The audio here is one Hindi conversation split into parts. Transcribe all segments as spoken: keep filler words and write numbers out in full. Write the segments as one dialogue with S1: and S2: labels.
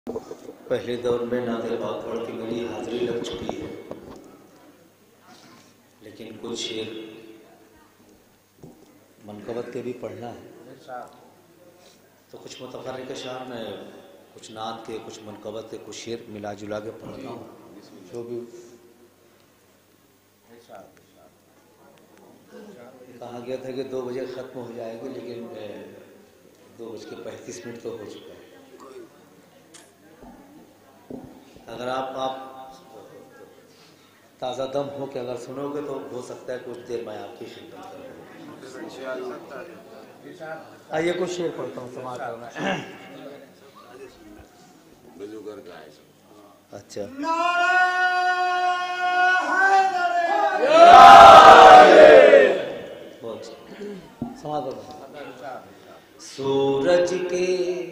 S1: पहले दौर में नाते पाक पढ़ के मेरी हाजिरी लग चुकी है, लेकिन कुछ शेर मनकबत के भी पढ़ना है, तो कुछ मुतफर्रिक़ शार में कुछ नात के, कुछ मनकबत के, कुछ शेर मिला जुला के पढ़ता हूँ। जो भी कहा गया था कि दो बजे ख़त्म हो जाएगी, लेकिन दो बज के पैंतीस मिनट तो हो चुका है। अगर आप आप ताज़ा दम हो के अगर सुनोगे तो हो सकता है कुछ देर में आपकी खिदमत करूँ। आइए कुछ शेर पढ़ता हूँ समाज में। अच्छा, समाज सूरज के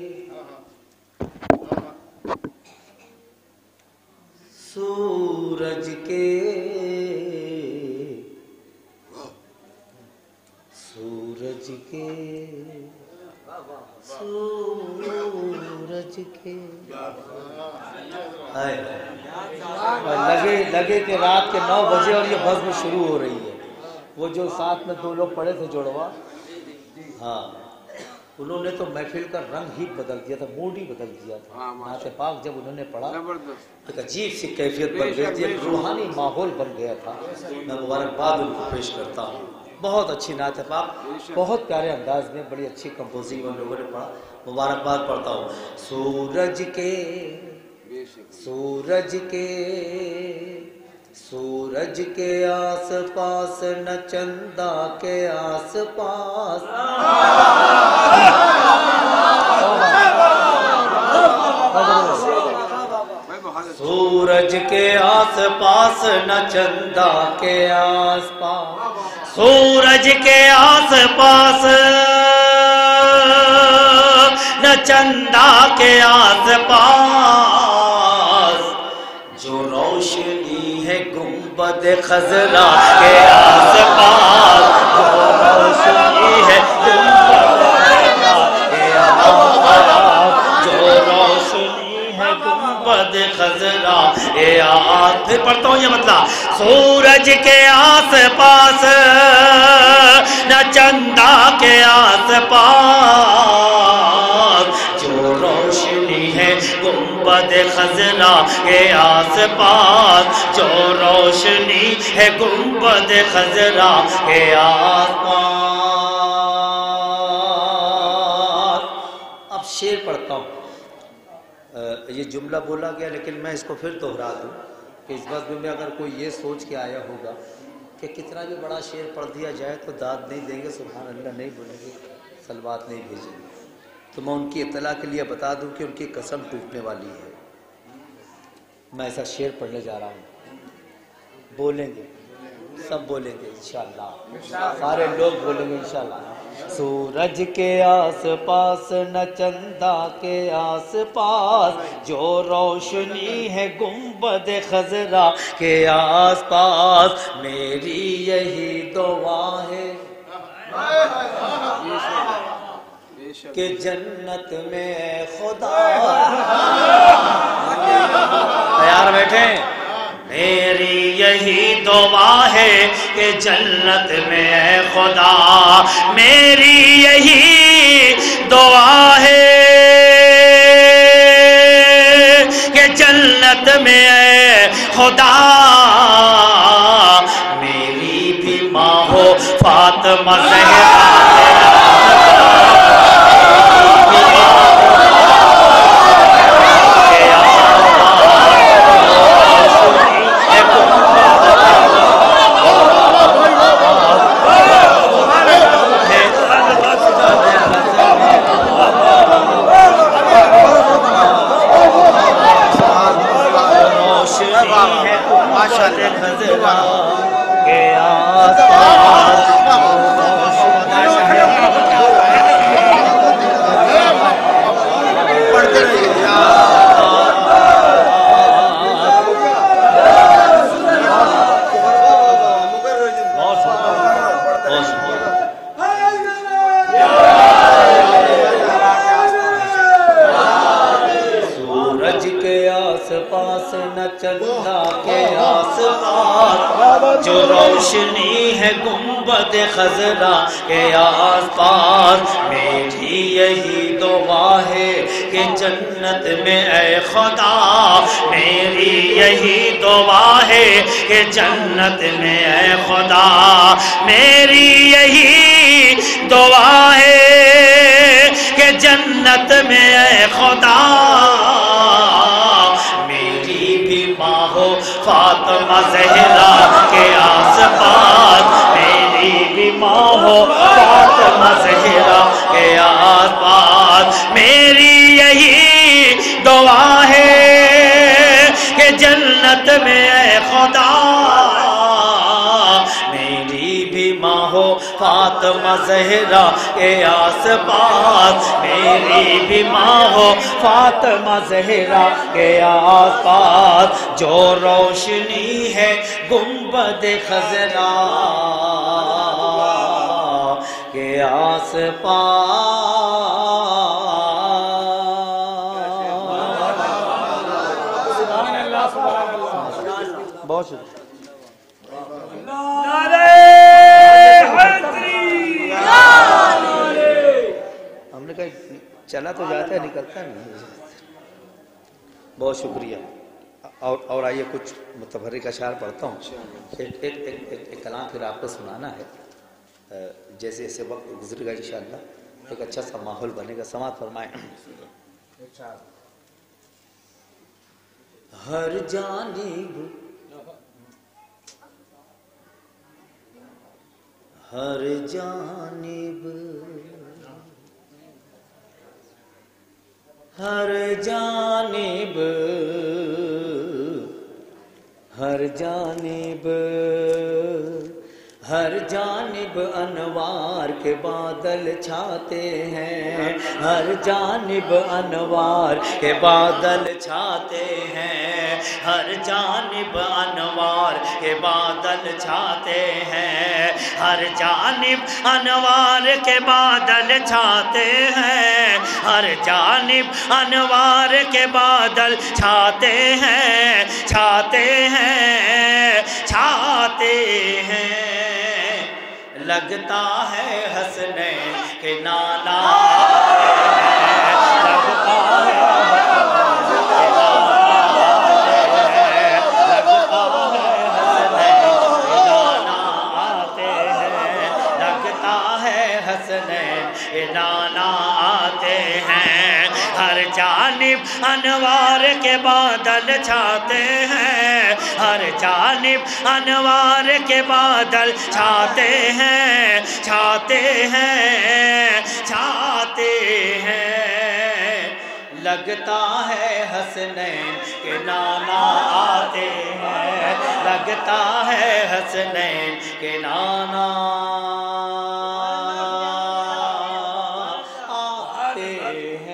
S1: सूरज के सूरज के सूरज के आए लगे लगे कि रात के नौ बजे और ये बज़्म शुरू हो रही है। वो जो साथ में दो लोग पड़े थे जोड़वा, हाँ, उन्होंने तो महफिल का रंग ही बदल दिया था, मूड ही बदल दिया था। नाते पाक जब उन्होंने पढ़ा एक अजीब सी कैफियत बन गई थी, एक रूहानी माहौल बन गया था। मैं मुबारकबाद उनको पेश करता हूँ। बहुत अच्छी नाते पाक, बहुत प्यारे अंदाज में, बड़ी अच्छी कंपोजिंग उन लोगों ने पढ़ा। मुबारकबाद पढ़ता हूँ। सूरज के सूरज के सूरज के आस पास न चंदा के आस पास, सूरज के आस पास न चंदा के आस पास, सूरज के आस पास न चंदा के आस पास, जो रोशनी है गुंबद खजरा के आस पास, जो रोशनी है गुंबद खजरा के आस पास, जो रोशनी है गुंबद खजरा के आस। फिर पढ़ता हूँ ये मतलब, सूरज के आस पास न चंदा के आस पास, जो रोशनी है गुंबद खजरा के आस पास, जो रोशनी है गुंबद खजरा के आस पास। अब शेर पढ़ता हूँ। ये जुमला बोला गया, लेकिन मैं इसको फिर दोहरा दूँ कि इस बात में अगर कोई ये सोच के आया होगा कि कितना भी बड़ा शेर पढ़ दिया जाए तो दाद नहीं देंगे, सुभान अल्लाह नहीं बोलेंगे, सलवात नहीं भेजेंगे, तो मैं उनकी इत्तला के लिए बता दूं कि उनकी कसम टूटने वाली है। मैं ऐसा शेर पढ़ने जा रहा हूँ। बोलेंगे, सब बोलेंगे इंशाअल्लाह, सारे लोग बोलेंगे इंशाअल्लाह। सूरज के आस पास न चंदा के आस पास, जो रोशनी है गुंबद खजरा के आस पास, मेरी यही दुआ है कि जन्नत में खुदा। तैयार बैठे? मेरी यही दुआ है कि जन्नत में खुदा, मेरी यही दुआ है कि जन्नत में खुदा, मेरी भी माँ हो फातिमा ज़हरा। गज के आस पास न चंदा के आस पास, जो रोशनी है गुंबद खजरा के आस पास। मेरी यही दुआ है कि जन्नत में ऐ खुदा, मेरी यही दुआ है कि जन्नत में ऐ खुदा, मेरी यही दुआ है कि जन्नत में ऐ खुदा। मेरी भी माँ हो फातिमा ज़हरा के आस पास, मेरी भी माँ हो फातिमा ज़हरा के आस पास। मेरी यही दुआ है कि जन्नत में ऐ खुदा, मेरी भी माँ हो फातिमा ज़हरा के आस पास, मेरी भी माँ हो फातिमा ज़हरा के आस पास। जो रोशनी है गुंबद खजरा के आस पास। बहुत शुक्रिया। हमने कहा चला तो जाता है, निकलता नहीं। बहुत शुक्रिया। और और आइए कुछ मुतफर्रिक अशार पढ़ता हूँ। एक एक एक, एक, एक कलाम फिर आपको सुनाना है। जैसे जैसे वक्त गुजरेगा इंशाअल्लाह एक अच्छा सा माहौल बनेगा। समाअत फरमाएं। हर जानिब हर जानिब हर जानिब हर जानिब हर जानिब अनवार के बादल छाते हैं, हर जानिब अनवार के बादल छाते हैं, हर जानिब अनवार के बादल छाते हैं, हर जानिब अनवार के बादल छाते हैं, हर जानिब अनवार के बादल छाते हैं, छाते हैं, छाते हैं। लगता है हंसने के नाना, लगता है हंसने के नाना, लगता है हंसने के नाना आते हैं, लगता है हंसने के नाना आते हैं। हर जानिब अनवार के बादल छाते हैं, हर जानिब अनवार के बादल छाते हैं, छाते हैं, छाते हैं। लगता है हसनैन के नाना आते हैं, लगता है हसनैन के नाना आते हैं।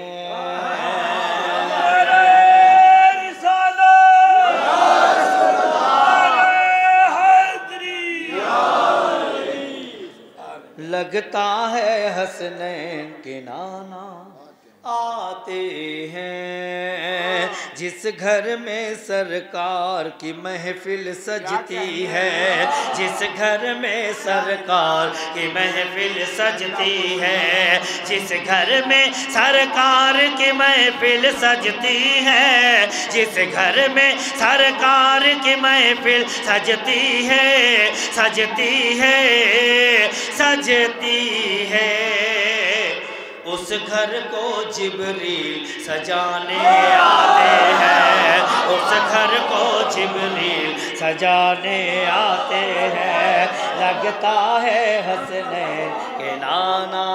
S1: लगता है हसनैन के नाना आते हैं। जिस घर में सरकार की महफिल सजती है, जिस घर में सरकार की महफिल सजती है, जिस घर में सरकार की महफिल सजती है, जिस घर में सरकार की महफिल सजती है, सजती है, सजती है, उस घर को जिब्रील सजाने आते हैं, उस घर को जिब्रील सजाने आते हैं। लगता है हंसने के नाना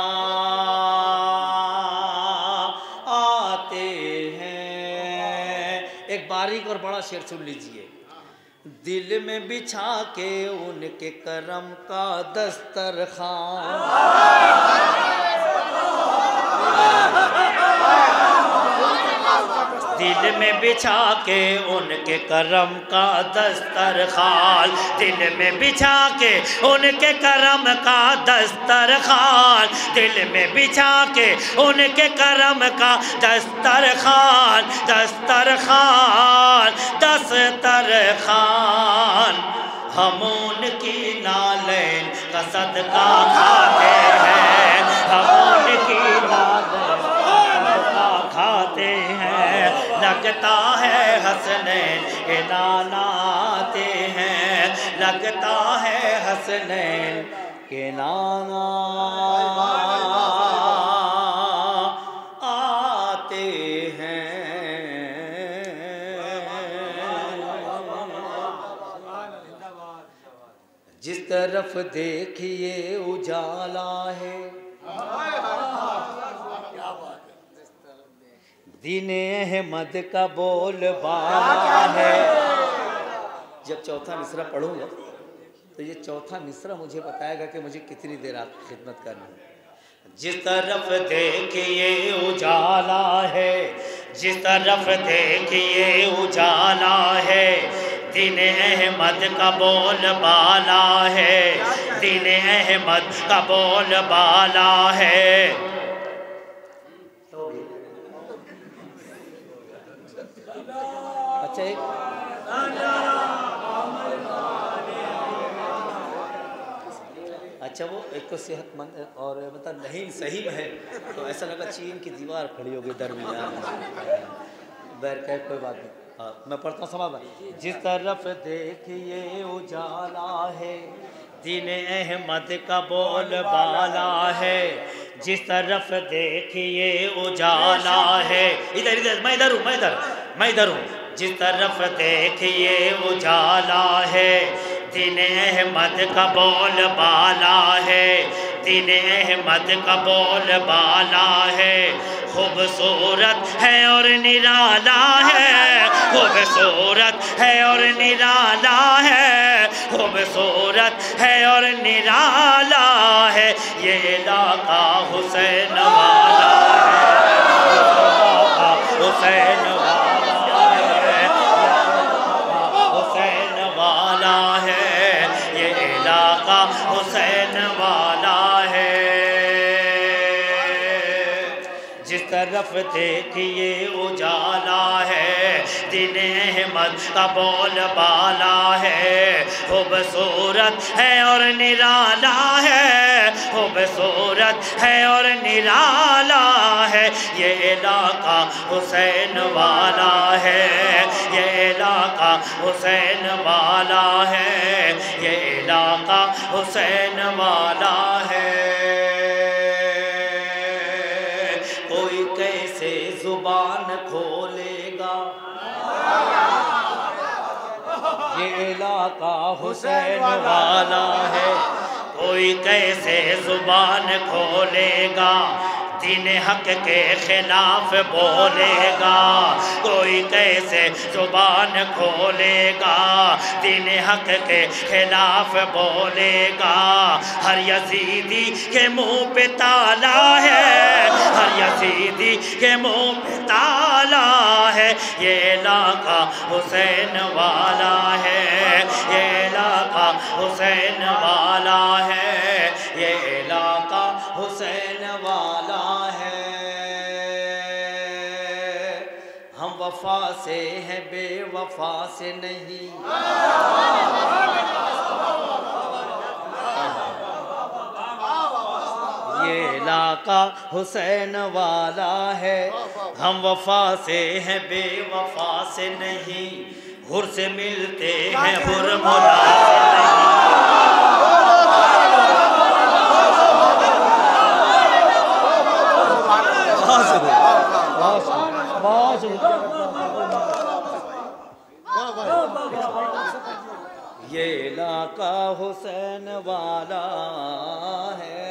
S1: आते हैं। एक बारीक और बड़ा शेर सुन लीजिए। दिल में बिछा के उनके करम का दस्तरखान, दिल में बिछा के उनके करम का दस्तरखान, दिल में बिछा के उनके करम का दस्तरखान, दिल में बिछा के उनके करम का दस्तरखान, दस्तरखान दस्तरखान। हम उनकी नालैन का सदका खाते हैं, हम उनकी नालैन का सदका खाते हैं। लगता है हसनैन के नाना आते हैं, लगता है हसनैन के नाना आते हैं। जिस तरफ देखिए उजाला है, दीने अहमद का बोलबाला है। जब चौथा मिसरा पढ़ूंगा तो ये चौथा मिसरा मुझे बताएगा कि मुझे कितनी देर आपकी खिदमत करनी है। जिस तरफ देखिए उजाला है, जिस तरफ देखिए उजाला है, दीन अहमद का बोलबाला है, दीन अहमद का बोलबाला है। अच्छा एक अच्छा वो एक तो सेहतमंद और मतलब नहीं सही में है तो ऐसा लगा चीन की दीवार खड़ी होगी दरमियान। बैर कह कोई बात नहीं। हाँ मैं पढ़ता हूँ समाज में। जिस तरफ देखिए उजाला है, दीन अहमद का बोलबाला है, जिस तरफ देखिए उजाला है। इधर इधर मैं इधर हूँ, मैं इधर मैं इधर हूँ। जिस तरफ देखिए उजाला है, दीन अहमद का बोलबाला है, दीन अहमद का बोलबाला है। खूबसूरत है और निराला है, खूबसूरत है और निराला है, खूबसूरत है और निराला है। ये इलाका हुसैन वाला है, हुसैन वाला है, हुसैन वाला है, ये इलाका हुसैन वाला है। जिस तरफ देखिए उजाला है, दीन अहमद का बोलबाला है। खूबसूरत है और निराला है, खूबसूरत है और निराला है। ये इलाका हुसैन वाला है, ये इलाका हुसैन वाला है, ये इलाका हुसैन वाला है। कोई कैसे जुबान खोलेगा, ये इलाका हुसैन वाला है। कोई कैसे जुबान खोलेगा, दीन हक के खिलाफ बोलेगा। कोई कैसे जुबान खोलेगा, दीन हक के खिलाफ बोलेगा। हर यजीदी के मुंह पे ताला है, हर यजीदी के मुंह पे ताला है। ये इलाका हुसैन वाला है, ये इलाका हुसैन वाला है, ये इलाका हुसैन वाला है। हम वफा से हैं बेवफा से नहीं, ये इलाका हुसैन वाला है। हम वफा से हैं बेवफा से नहीं, हुर से मिलते हैं हुर मुला से नहीं। ये इलाका हुसैन वाला है।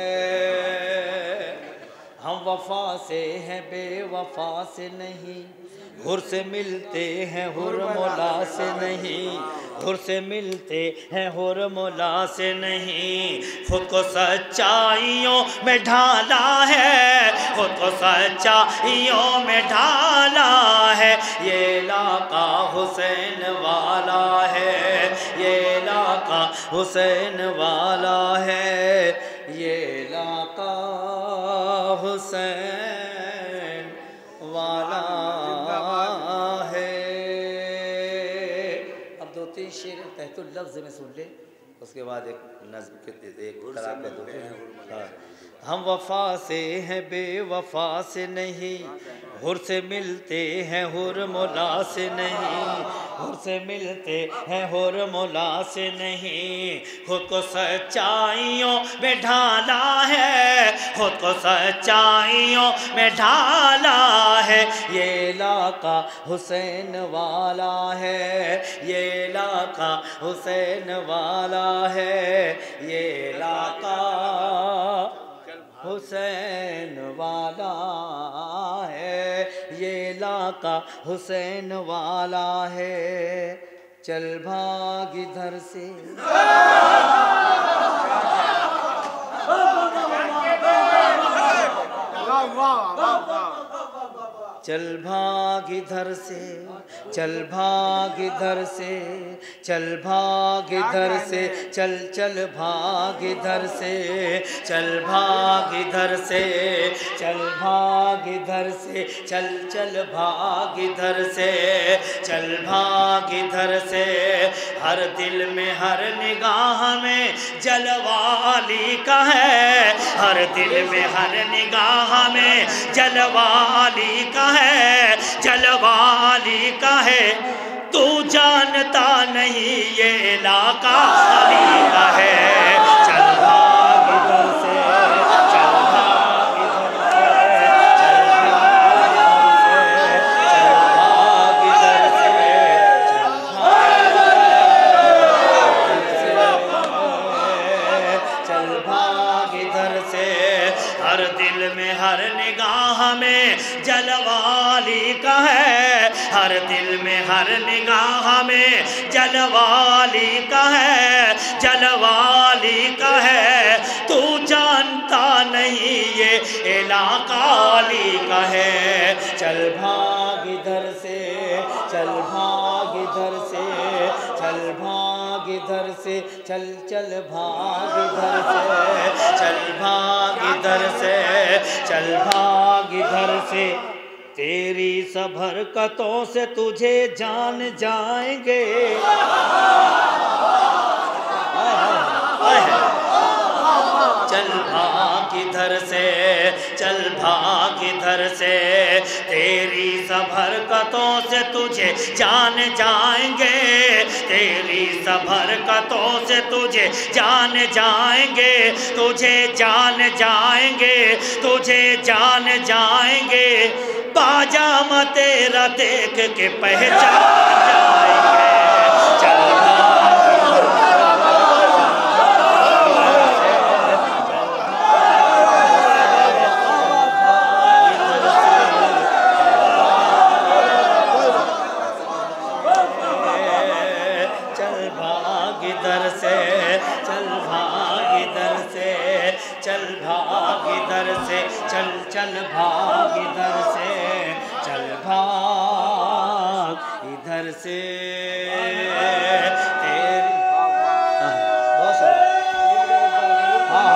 S1: हम वफा से हैं बेवफा से नहीं, हुर से मिलते हैं हुर मुला से नहीं। हुर से मिलते हैं हुर मौला से नहीं, खुद को सच्चाइयों में ढाला है, खुद को सच्चाइयों में ढाला है। ये इलाका हुसैन वाला है, ये इलाका हुसैन वाला है, ये इलाका हुसैन वाला है। अब दो तीन शेर तहतुल लफ्ज़ में सुन ले, उसके बाद एक नज़्म के एक तरह का दो। हाँ, हम वफा से हैं बेवफा से नहीं, हुर से मिलते हैं हुर मौला से नहीं, हुर से मिलते हैं हुर मौला से नहीं, खुद को सच्चाइयों में ढाला है, खुद को सच्चाइयों में ढाला है। ये इलाका हुसैन वाला है, ये इलाका हुसैन वाला है, ये इलाका हुसैन वाला है, ये इलाका हुसैन वाला है। चल भाग इधर से चल भाग इधर से, चल भाग इधर से, चल भाग इधर से, चल चल भाग इधर से, चल भाग इधर से, चल भाग इधर से, चल चल भाग इधर से, चल भाग इधर से। हर दिल में हर निगाह में जलवाली का है, हर दिल में हर निगाह में जलवाली का है, जलवाली का है। तू जानता नहीं ये इलाका अली का है। चल भाग इधर से, चल भाग इधर से, चल भाग इधर से, चल भाग इधर से। हर दिल में हर निगाह में जलवाली का है, हर दिल में हर निगाह में जलवाली का है, जलवाली का है। तू जानता नहीं ये इलाका अली का है। चल भाग इधर से, चल भाग इधर से, चल भाग इधर से, चल चल भाग इधर से, चल भाग इधर से, चल भाग इधर से। तेरी सब हरकतों से तुझे जान जाएंगे। चल भाग इधर से, चल भाग इधर से। तेरी सब हरकतों से तुझे जान जाएंगे, तेरी सब हरकतों से तुझे जान जाएंगे, तुझे जान जाएंगे, तुझे जान जाएंगे। पाजामा तेरा देख के पहचान जाएंगे। चल भाग इधर से, चल भाग इधर से, चल भाग इधर से, चल चल भाग इधर से, चल भाग इधर से। तेरी बहुत हाँ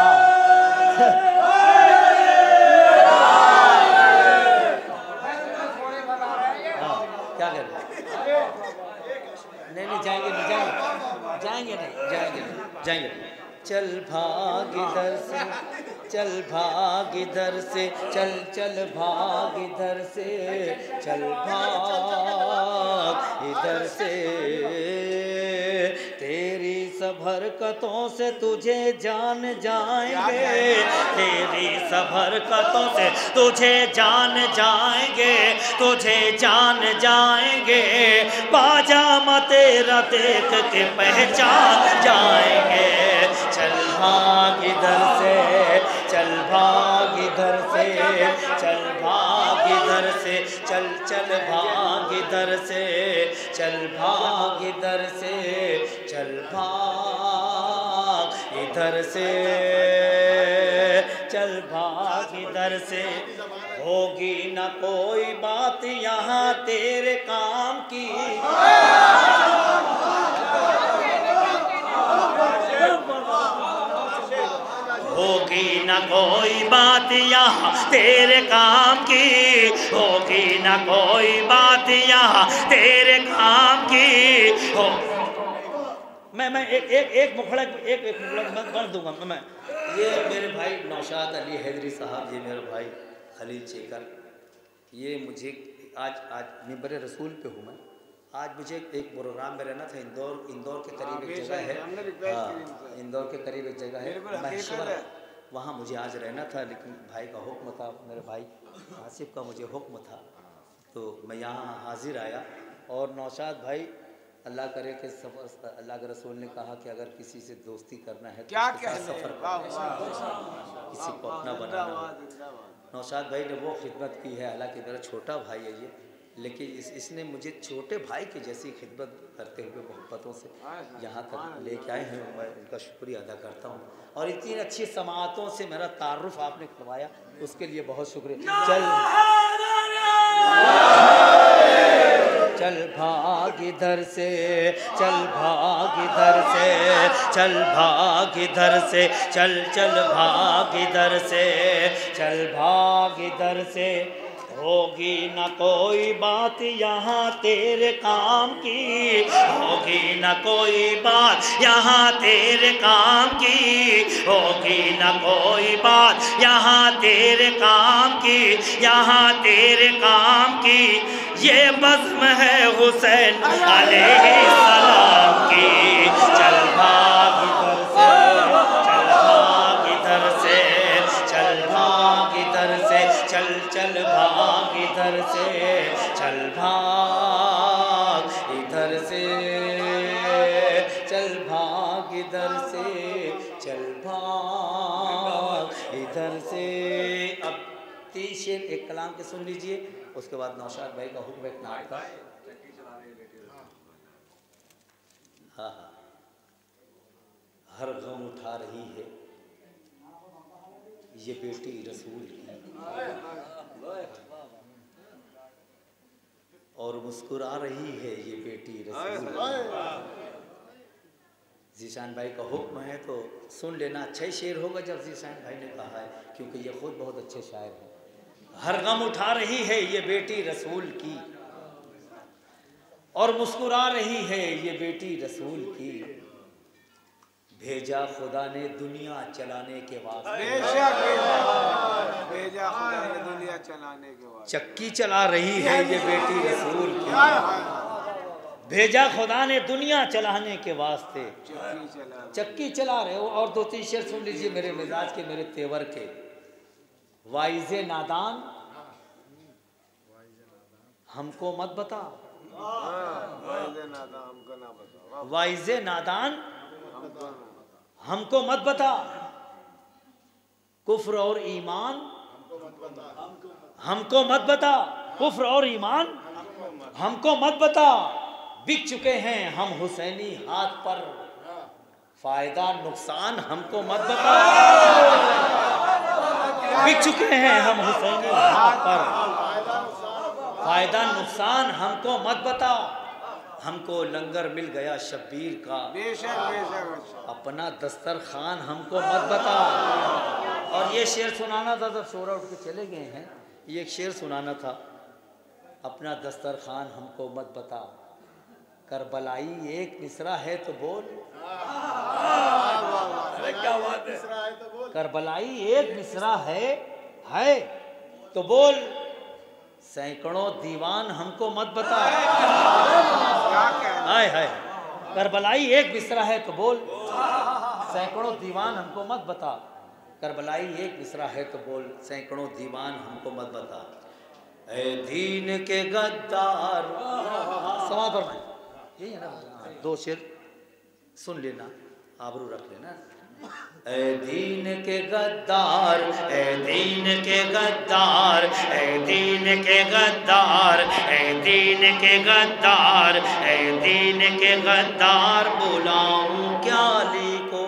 S1: हाँ क्या कर नहीं नहीं जाएंगे नहीं जाएंगे जाएंगे नहीं जाएंगे नहीं जाएंगे। चल भाग इधर से, चल भाग इधर से, चल चल भाग इधर से, चल भाग इधर से। तेरी सब हरकतों से तुझे जान जाएंगे, तेरी सब हरकतों से तुझे जान जाएंगे, तुझे जान जाएंगे। पाजामा तेरा देख के पहचान जाएंगे। चल भाग इधर से, चल भाग इधर से, चल भाग इधर से, चल चल भाग इधर से, चल भाग इधर से, चल भाग इधर से, चल भाग इधर से। होगी न कोई बात यहाँ तेरे काम की, होगी न कोई बात यहाँ तेरे काम की, होगी न कोई बात यहाँ तेरे काम की। हो मैं मैं एक एक एक मुखड़ा एक एक मुखड़ा कर दूंगा मैं। ये मेरे भाई नौशाद अली हैदरी साहब, ये मेरे भाई खलील शेखर, ये मुझे आज आज मिंबर रसूल पे हूँ मैं। आज मुझे एक प्रोग्राम में रहना था इंदौर, इंदौर के करीब एक जगह है, हाँ इंदौर के करीब एक जगह है महेश्वर, वहाँ मुझे आज रहना था, लेकिन भाई का हुक्म था, मेरे भाई आसिफ का मुझे हुक्म था, तो मैं यहाँ हाजिर आया। और नौशाद भाई, अल्लाह करे कि सफ़र, अल्लाह के रसूल ने कहा कि अगर किसी से दोस्ती करना है तो
S2: क्या
S1: उसके साथ सफ़र किसी को अपना बनाना। नौशाद भाई ने वो खिदमत की है, हालांकि मेरा छोटा भाई है ये, लेकिन इस इसने मुझे छोटे भाई की जैसी खिदमत करते हुए मोहब्बतों से यहाँ तक लेके आए हैं, मैं उनका शुक्रिया अदा करता हूँ। और इतनी अच्छी समातों से मेरा तारुफ आपने करवाया, उसके लिए बहुत शुक्रिया। चल चल भाग इधर से, चल भाग इधर से, चल भाग इधर से, चल चल भाग इधर से, चल भाग इधर से। होगी न कोई बात यहाँ तेरे काम की, होगी न कोई बात यहाँ तेरे काम की, होगी न कोई बात यहाँ तेरे काम की, यहाँ तेरे काम की। ये बज़्म है हुसैन अलैहिस्सलाम की। चल भाग इधर से, चल भाग इधर से, चल भाग इधर से, चल चल भाग इधर से, चल भाग इधर से, चल भाग इधर से, चल भाग इधर से। अब तीन शेर एक कलाम के सुन लीजिए, उसके बाद नौशाद भाई का हुक्म एक नाट का। हाँ हाँ, हर गम उठा रही है ये बेटी रसूल की, और मुस्कुरा रही है ये बेटी रसूल की। जीशान भाई का हुक्म है तो सुन लेना, अच्छा ही शेर होगा जब जीशान भाई ने कहा है, क्योंकि ये खुद बहुत अच्छे शायर हैं। हर गम उठा रही है ये बेटी रसूल की, और मुस्कुरा रही है ये बेटी रसूल की। भेजा खुदा ने दुनिया चलाने के वास्ते,
S2: भेजा खुदा ने दुनिया चलाने के वास्ते।
S1: चक्की चला रही है ये बेटी रसूल की, भेजा खुदा ने दुनिया चलाने के वास्ते। चक्की चला रहे हो। और दो तीन शेर सुन लीजिए मेरे मिजाज के, मेरे तेवर के। वाइज़े नादान हमको मत बता, वाइज़े नादान हमको मत बता, कुफ्र और ईमान हमको मत बता, कुफ्र और ईमान हमको मत बता। बिक चुके हैं हम हुसैनी हाथ पर, फायदा नुकसान हमको मत बता। बिक चुके हैं हम हुसैनी हाथ पर, फायदा नुकसान हमको मत बता। हमको लंगर मिल गया शब्बीर का,
S2: बेशक बेशक,
S1: अपना दस्तरखान हमको मत बता। और ये शेर सुनाना था, जब सोरा उठ के चले गए हैं, ये एक शेर सुनाना था। अपना दस्तरखान हमको मत बता, करबलाई एक मिसरा है तो बोल।
S2: क्या बात है,
S1: करबलाई एक मिसरा है है तो बोल, सैकड़ों दीवान हमको मत बता। हाय हाय, करबलाई एक मिसरा है तो बोल, सैकड़ों दीवान हमको मत बता। करबलाई एक मिसरा है तो बोल, सैकड़ों दीवान हमको मत बता। ऐ दीन के गद्दार, समाज फरमाएं, यही है ना। दो शेर सुन लेना, आबरू रख लेना। ए दीन के गद्दार, ए दीन के गद्दार, ए दीन के गद्दार, ए दीन के गद्दार, ए दीन के गद्दार, बुलाऊं क्या अली को।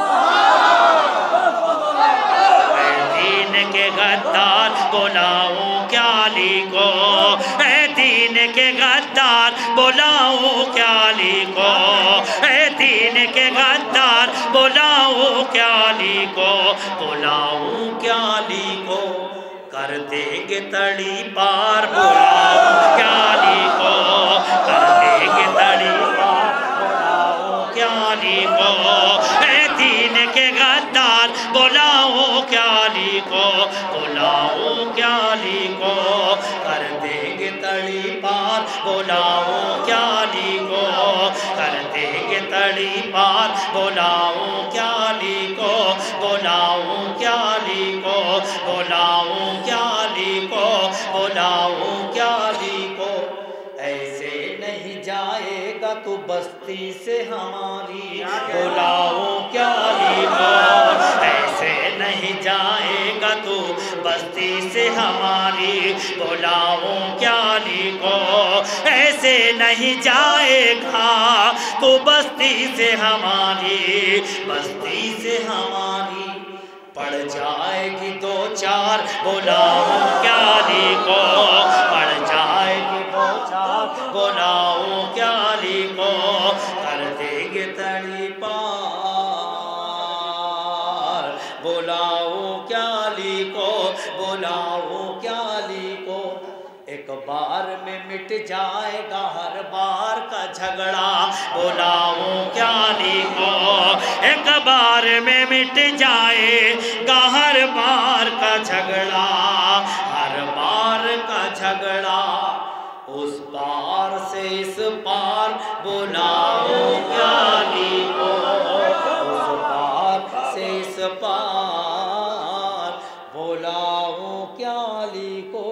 S1: ए दीन के गद्दार, बुलाऊं क्या अली को। ए दीन के गद्दार, बुलाऊं क्या अली को। ए दीन के गद्दार, बुलाऊं क्या अली को। बुलाऊं क्या अली को, कर देंगे तड़ी पार। बुलाऊं क्या अली को, कर देंगे तड़ी पार। बुलाऊं क्या अली को। ए दीन के गद्दार, बुलाऊं क्या अली को। बुलाऊं क्या अली को, कर देंगे तड़ी पार। बुलाऊं क्या अली को, कर देंगे तड़ी पार। बुलाऊं क्या अली को, बुलाऊं क्या अली को। बुलाऊं क्या अली को, बुलाऊं क्या अली को। ऐसे नहीं जाएगा तू बस्ती से हमारी। बुलाऊं क्या अली को, ऐसे नहीं जाएगा तू बस्ती से हमारी। बुलाऊं क्या अली को, ऐसे नहीं जाएगा तू बस्ती से हमारी। बस्ती से हमारी पड़ जाएगी दो चार। बुलाऊं क्या अली को, पड़ जाएगी दो चार। बुलाऊं क्या अली को, कर देंगे तड़ी पार। बुलाऊं क्या अली को, बुलाऊं क्या अली को। एक बार में मिट जाएगा हर बार का झगड़ा। बुलाऊं क्या अली को, एक बार में मिट जाएगा हर बार का झगड़ा। हर बार का झगड़ा उस पार से इस पार। बुलाऊं क्या अली को, उस पार से इस पार। बुलाऊं क्या अली को,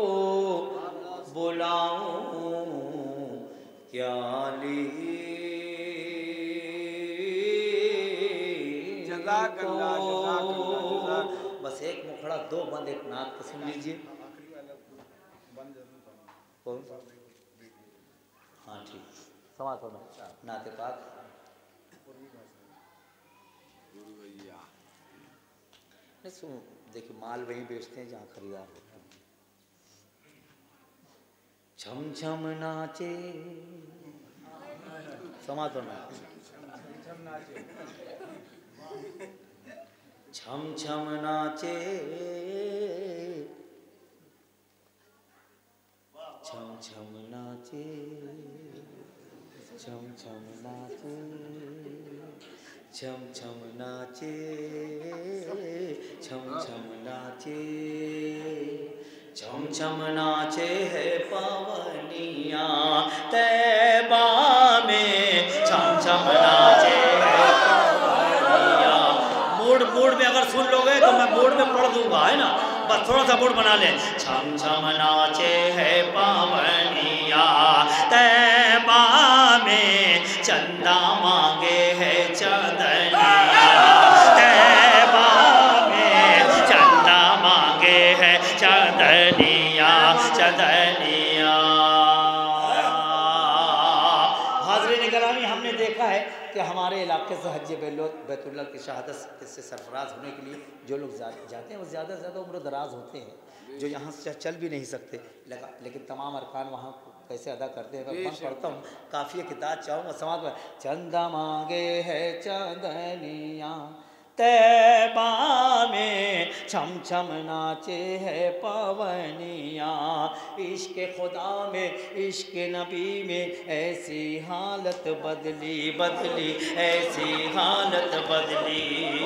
S1: बुलाऊं क्या अली को। बस एक मुखड़ा दो बंद एक नाक तो सुन लीजिए। हाँ ठीक, समाज होना नाते पाक। नहीं सुन, देखिए माल वहीं बेचते हैं जहाँ खरीदार होते हैं। छम छम नाचे, समाज होना। छम छम नाचे, छम छम नाचे, छम छम नाचे, छम छम नाचे, छम छम नाचे। छम छम नाचे है पवनिया तैबा में। छम छम नाचे है पवनिया। मूड मूड में अगर सुन लोगे तो मैं मूड में पढ़ दूंगा, है ना। बस थोड़ा सा मूड बना लें। छम छम नाचे है पवनिया तैबा में। चंदा मांगे है चंदनिया तैबा में। चंदा मांगे है चंदनिया चंदनिया। हाज़रीन गिरामी, हमने देखा है कि हमारे इलाके से हज बैतुल्लाह की शहादत से सरफराज होने के लिए जो लोग जाते हैं वो ज़्यादा से ज़्यादा उम्र दराज होते हैं, जो यहाँ से चल भी नहीं सकते। लेकिन तमाम अरकान वहाँ कैसे अदा करते हैं मैं पढ़ता हूँ। काफ़ी किताब चाहूँगा समाज में। चंदा मांगे है चंदनिया तैबा में। छम छम नाचे है पवनिया। इश्क खुदा में इश्क नबी में ऐसी हालत बदली बदली ऐसी हालत बदली।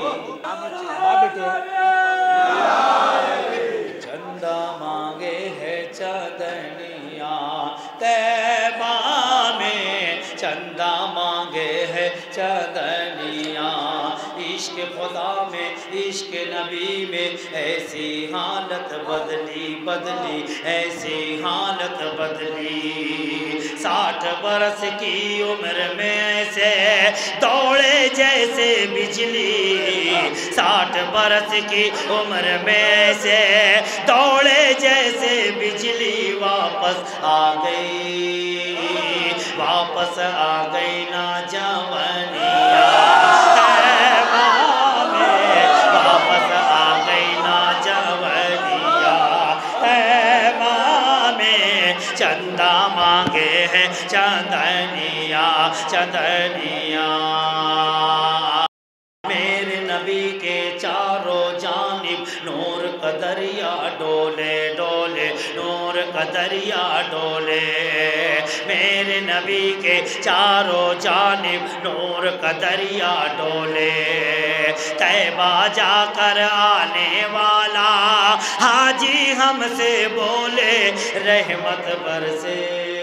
S1: चंदा मांगे है चंदनिया तैबा में। चंदा मांगे है चंदनिया। इश्क खुदा में इश्क नबी में ऐसी हालत बदली बदली ऐसी हालत बदली।
S3: साठ बरस की उम्र में से दौड़े जैसे बिजली, साठ बरस की उम्र में से दौड़े जैसे बिजली, वापस आ गई, वापस आ गई ना जवानिया, वापस आ गई ना जवानिया, में चंदा मांगे हैं चंदनिया, चंदनिया। मेरे नबी के चारों जानिब नूर का दरिया डोले डोले, नूर का दरिया डोले, मेरे नबी के चारों जानिब नूर का दरिया डोले। तैबा जाकर आने वाला हाजी हमसे बोले रहमत बरसे,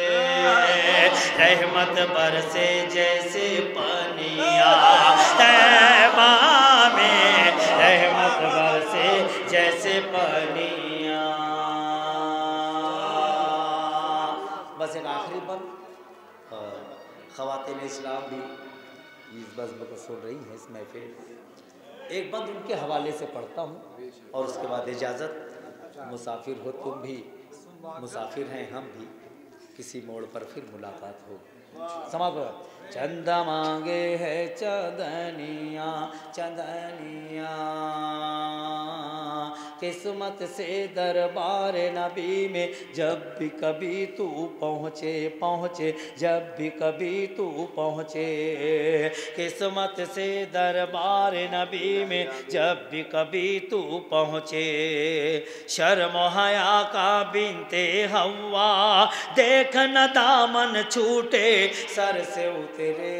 S3: रहमत बरसे जैसे पनिया, तैबा में रहमत बरसे जैसे पनिया। बस एक आखिरी बंद, ख़वातीन इस्लाम भी इस बज़्म को सुन रही हैं इस महफिल, एक बंद उनके हवाले से पढ़ता हूँ और उसके बाद इजाज़त। मुसाफिर हो तुम भी, मुसाफिर हैं हम भी, किसी मोड़ पर फिर मुलाकात हो। समाप्त। चंदा मांगे है चंदनिया, चंदनिया, किस्मत से दरबार नबी में जब भी कभी तू पहुँचे, पहुँचे जब भी कभी तू पहुँचे, किस्मत से दरबार नबी में जब भी कभी तू पहुँचे। शर्म हया का बिनते हवा देख न दामन छूटे, सर से उतरे,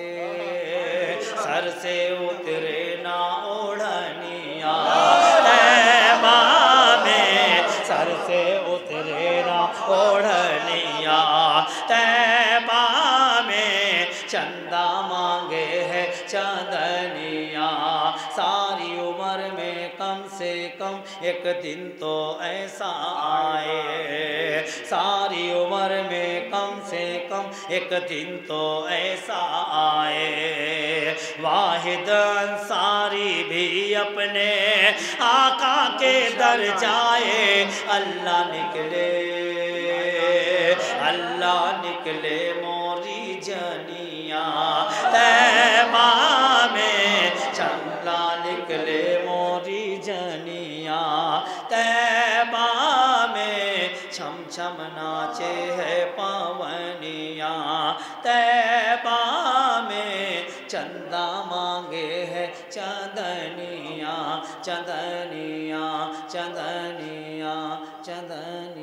S3: सर से उतरे ना ओढ़निया, तैबा में सर से उतरे ना ओढ़निया, तैबा में चंदा मांगे है चंदनिया। सारी उम्र में कम से कम एक दिन तो ऐसा आए, सारी उम्र में कम से कम एक दिन तो ऐसा आए, वाहिद अंसारी भी अपने आका के दर जाए। अल्लाह निकले, अल्लाह निकले मोरी जनिया, तैबा में चंदा निकले मोरी जनिया, तैबा में छम छम नाचे है पावनिया, तैबा में चंदा मांगे है चंदनिया, चंदनिया, चंदनिया, चंदनिया।